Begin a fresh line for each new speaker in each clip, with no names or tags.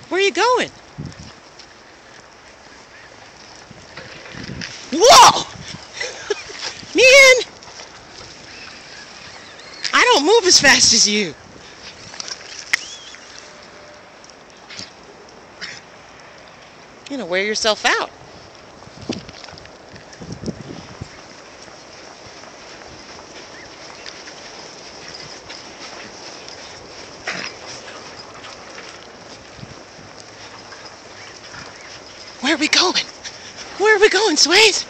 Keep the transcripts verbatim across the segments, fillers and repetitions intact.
Where are you going? Whoa! Man! I don't move as fast as you. You're gonna wear yourself out. Where are we going? Where are we going, Swayzee?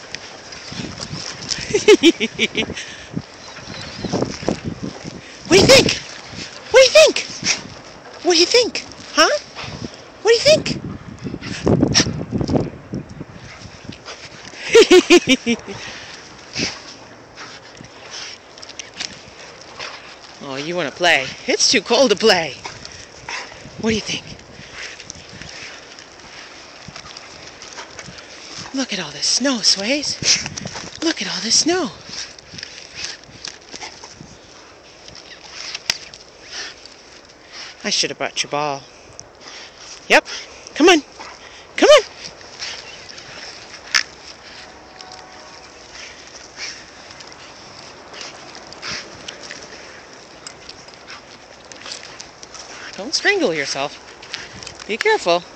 What do you think? What do you think? What do you think? Huh? What do you think? Oh, you want to play? It's too cold to play. What do you think? Look at all this snow, Swayzee. Look at all this snow. I should have brought your ball. Yep. Come on. Come on. Don't strangle yourself. Be careful.